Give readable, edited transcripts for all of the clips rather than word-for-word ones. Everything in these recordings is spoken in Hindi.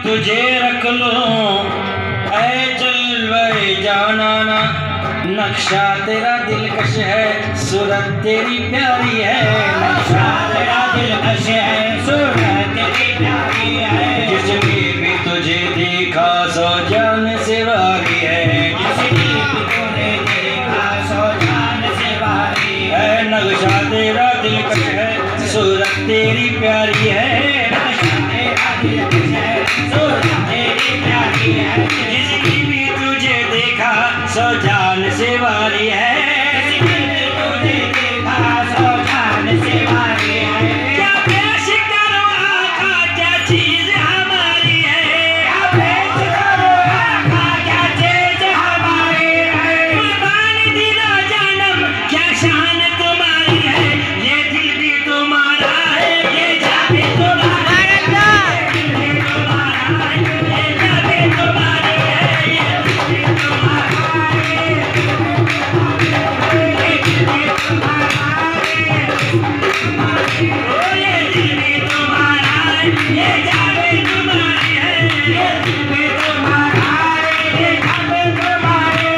तुझे रख लूं ऐ जलवे जानाना। नक्शा तेरा दिलकश है, सूरत तेरी प्यारी है। नक्शा तेरा दिलकश है, सूरत तेरी प्यारी है। जिसने भी तुझे देखा सो जान से वारी है। जिसने भी तुझे देखा सो जान से वारी है। नक्शा तेरा दिलकश है, सूरत तेरी प्यारी है। नक्शा तेरा दिलकश है, सूरत तेरी प्यारी है। जिसने भी तुझे देखा सो जान से वारी है। जिसने भी तुझे देखा सो जान से वारी है। क्या पेश करो आका क्या चीज हमारी है। क्या पेश करो आका क्या चीज हमारी है। कुर्बानी दिला जानम क्या शान तुम्हारी है। ये दिल भी तुम्हारा है, ये जान भी तुम्हारा है। दिल भी तुम्हारा है, ये जान भी तुम्हारी है। ये दिल भी तुम्हारा है, ये दिल भी तुम्हारा है। ओ ये दिल भी तुम्हारा है, ये जान भी तुम्हारी है। ये दिल भी तुम्हारा है, ये जान भी तुम्हारी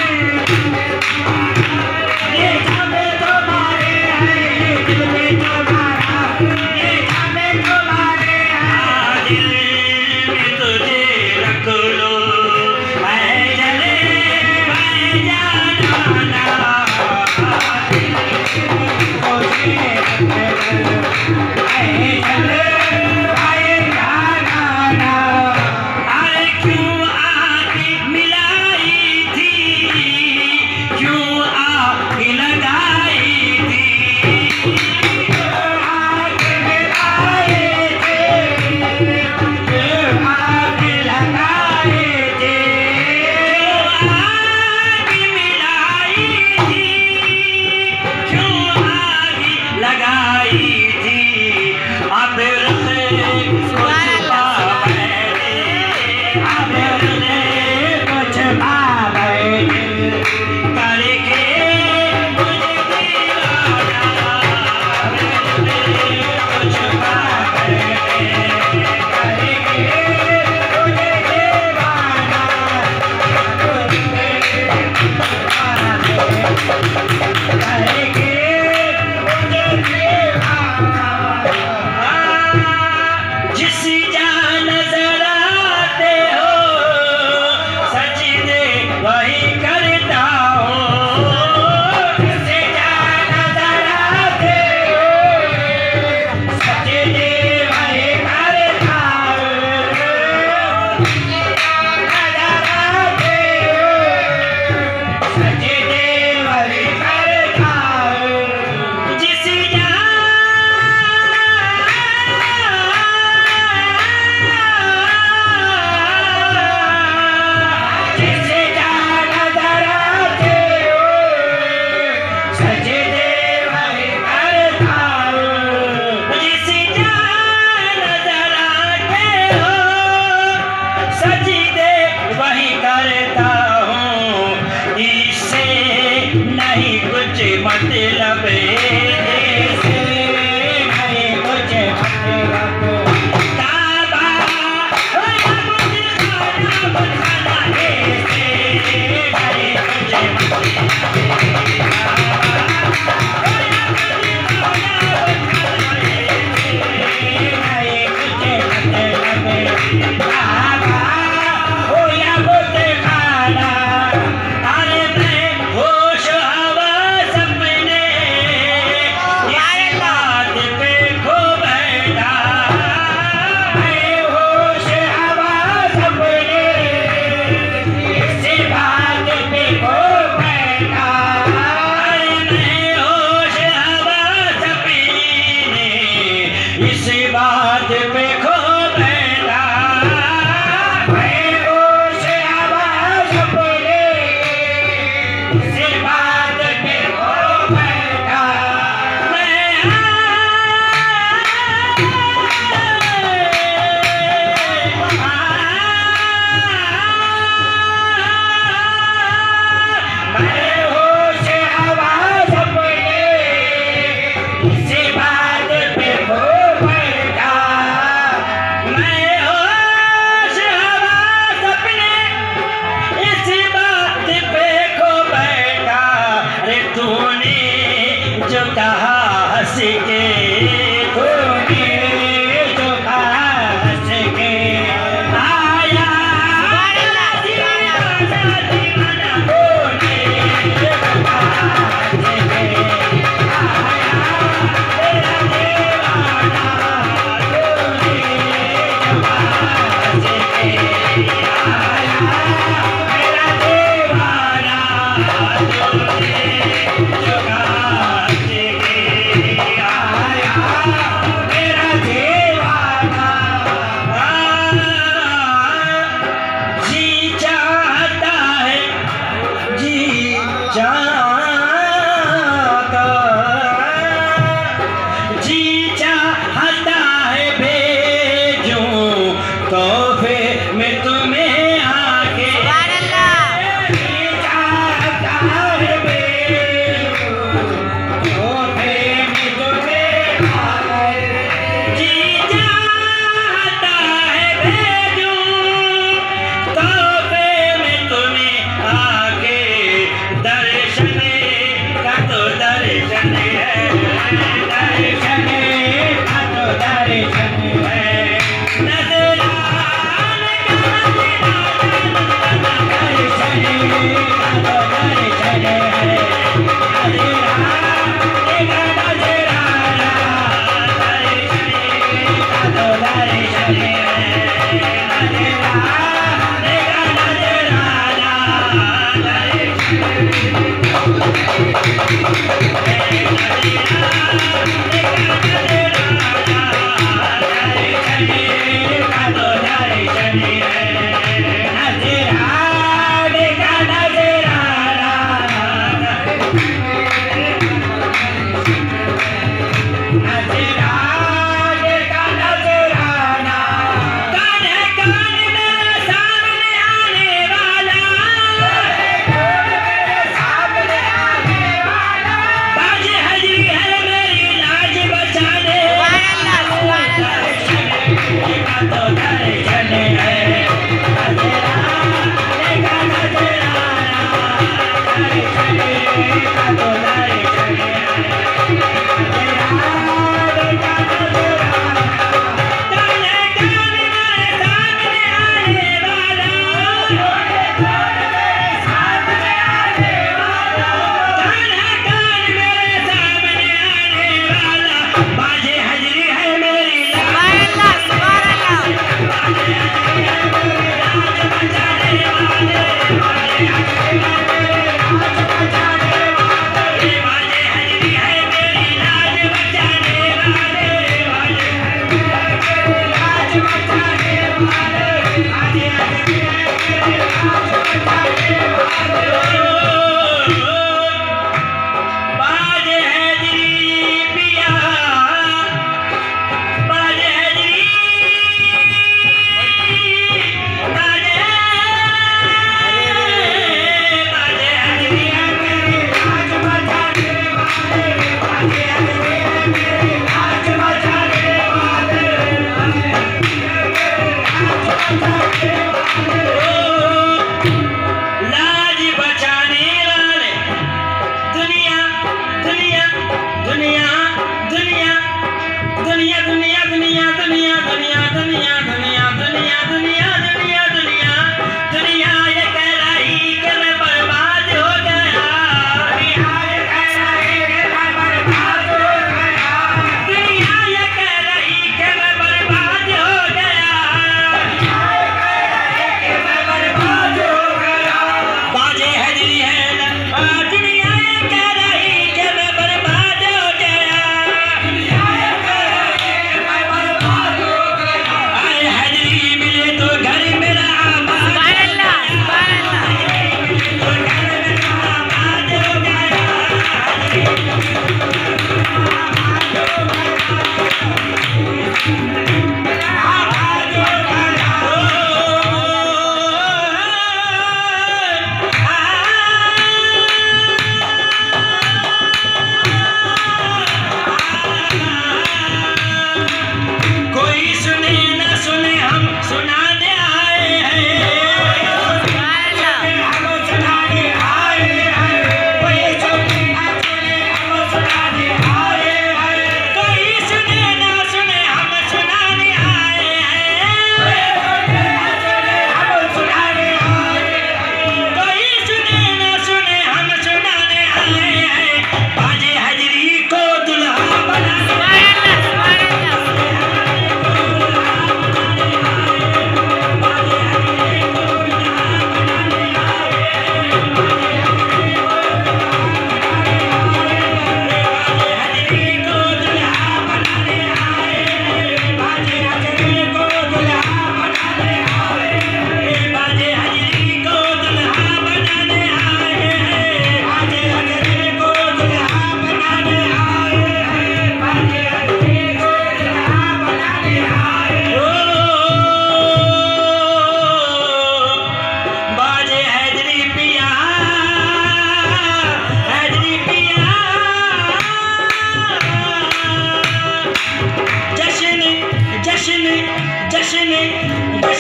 है। ये जान भी तुम्हारी है, ये दिल भी तुम्हारा है। ये जान भी तुम्हारी है। दिल में तुझे रख लो ऐ जले ऐ जानाना। दिल में तुझे रख लो ऐ जले ऐ जानाना। अरे क्यों आग मिलाई थी, क्यों आग लगाई थी। आग मिलाई थी, क्यों आग लगाई थी। आग मिलाई थी, क्यों आग लगाई थी। अब कुछ पावे, अब कुछ पावे करके मुझे दीवाना। कुछ पावे करके मुझे दीवाना। जिस जान नजर आते हो सजदे वही करता हूँ। जिस जान नजर आते हो सजदे वही करता हूँ। नजर आते हो सजदे वही करता हूँ। जिस जान नजर आते हो सजदे वही करता हूँ। जिस जान नजर आते हो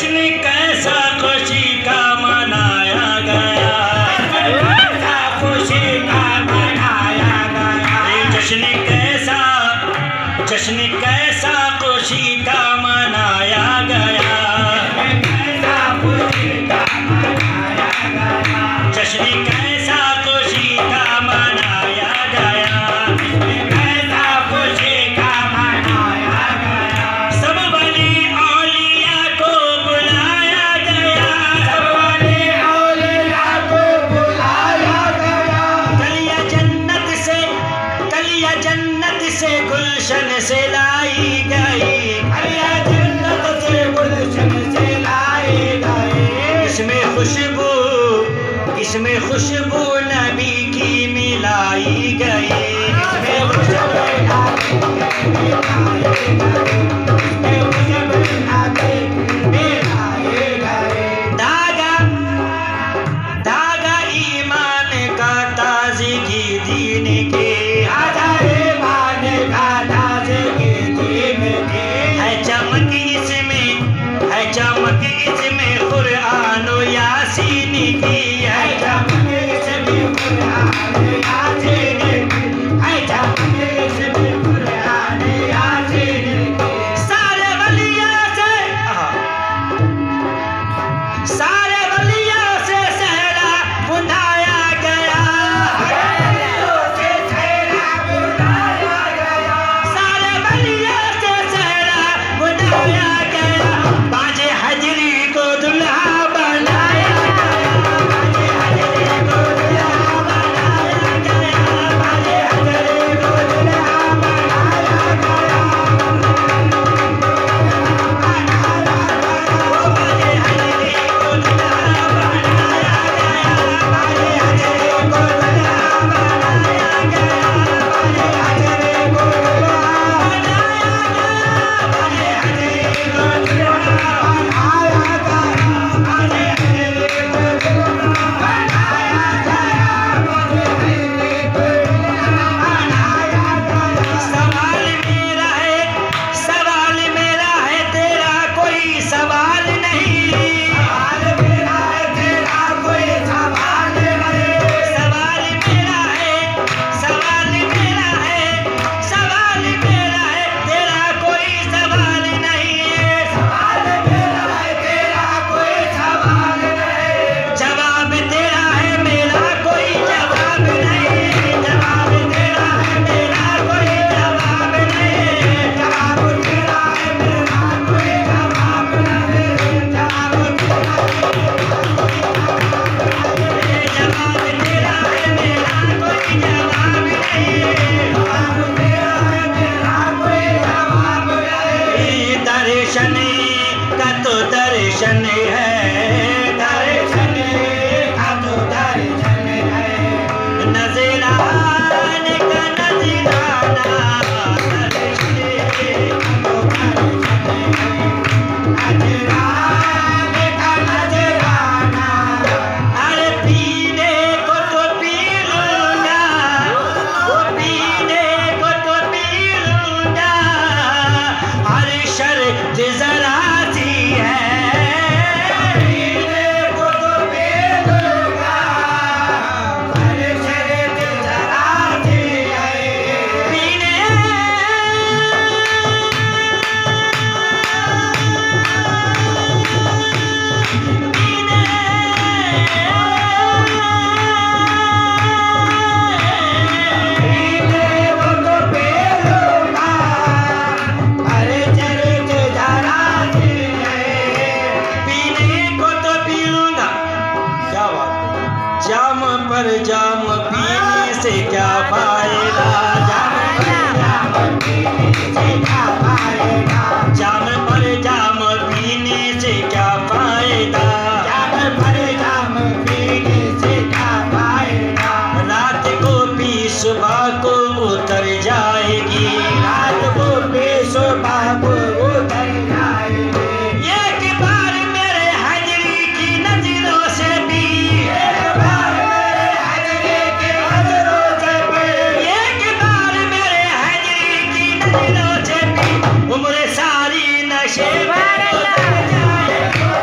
जश्न कैसा खुशी का मनाया गया, कैसा खुशी का मनाया गया। जश्न कैसा खुशी का मनाया गया, कैसा खुशी का मनाया गया। जश्न कैसा खुशी का मनाया गया, कैसा खुशी का मनाया गया। सब वली औलिया को बुलाया गया, सब वली औलिया को बुलाया गया। कलिया जन्नत से गुलशन से लाई गई, कलिया जन्नत से गुलशन से लाई गई। इसमें खुशबू नबी की मिलाई गई, इसमें खुशबू नबी मिलाई गई। धागा ईमान का ताज़गी दीन के, ईमान का ताज़गी दीन के। है चमक इसमें कुरान यासीन की, है चमक इसमें कुरान यासीन की, है चमक इसमें कुरान यासीन की। सारे वलिया से सहरा बुंदाया गया, सारे वलिया से सहरा बुंदाया गया। बाजे हजरी को दुल्हा बनाया गया, बाजे हजरी को दुल्हा बनाया गया, बाजे हजरी को दुल्हा बनाया गया। बाजे हजरी को दुल्हा बनाया गया, बाजे हजरी को दुल्हा बनाया गया, बाजे हजरी को दुल्हा बनाया गया, बाजे हजरी को दुल्हा बनाया गया, बाजे हजरी को दुल्हा बनाया गया, बाजे हजरी को दुल्हा बनाया गया। सवाल मेरा है तेरा कोई सवाल नहीं, सवाल मेरा है तेरा कोई सवाल नहीं। सवाल मेरा है तेरा कोई सवाल नहीं, सवाल मेरा है तेरा कोई सवाल नहीं। जवाब तेरा है मेरा कोई जवाब नहीं, जवाब तेरा है मेरा कोई जवाब नहीं, जवाब तेरा है मेरा कोई जवाब नहीं, जवाब तेरा जवाब तेरा है मेरा कोई जवाब नहीं, जवाब तेरा है मेरा कोई जवाब नहीं। दर्शन का तो दर्शन है, दर्शन का तो दर्शन है। नजराने का नजराना, दर्शन का तो दर्शन है। नजराने का नजराना, अरे पीने को तो पी लूंगा, पीने को तो पी लूंगा। हर शर्त जरा सी है, पीने को तो पी लूंगा। हर शर्त जरा सी है, पीने को तो पी लूंगा। हर शर्त जरा सी है, पीने को तो पी लूंगा। क्या बात है। जाम पर जाम पीने से क्या फायदा, जाम पर जाम पीने से क्या फायदा, जाम पर जाम पीने से क्या फायदा, जाम पर जाम पीने से क्या फायदा। रात को पी सुबह को उतर जाएगी, रात को पी सुबह को उतर जाएगी। एक बार मेरे हजरी की नजरों से भी, एक बार मेरे हजरी की नजरों से भी, एक बार मेरे हजरी की नजरों से भी। उम्र सारी नशे में उतर जाएगी,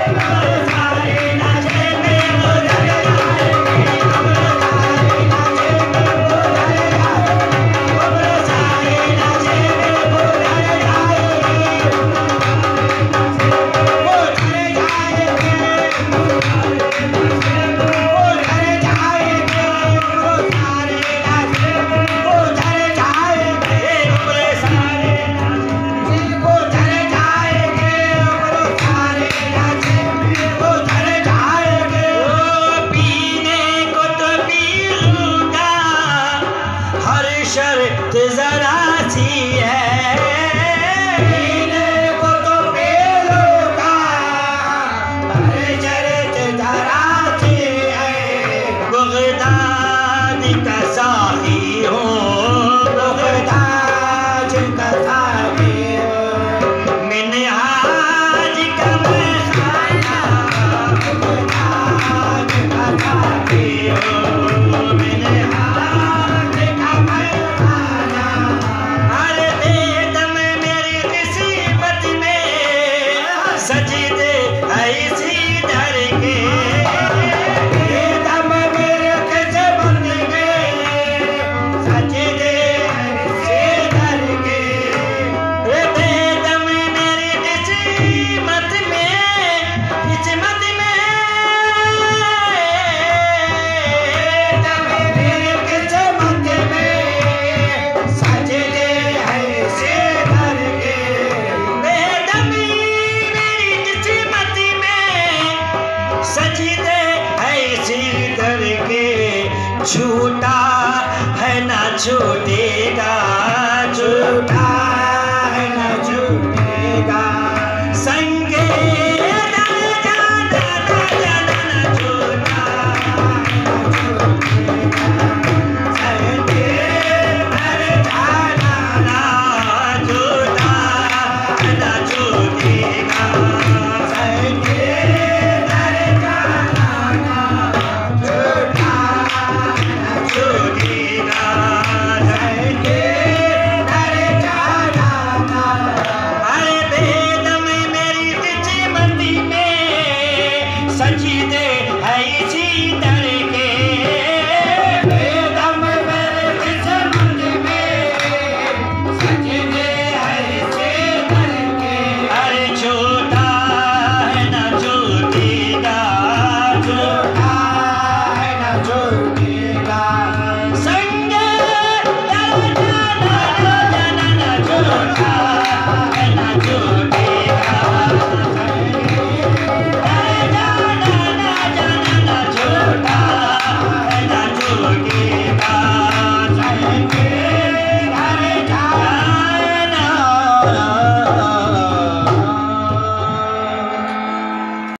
छूटा है ना छूटेगा।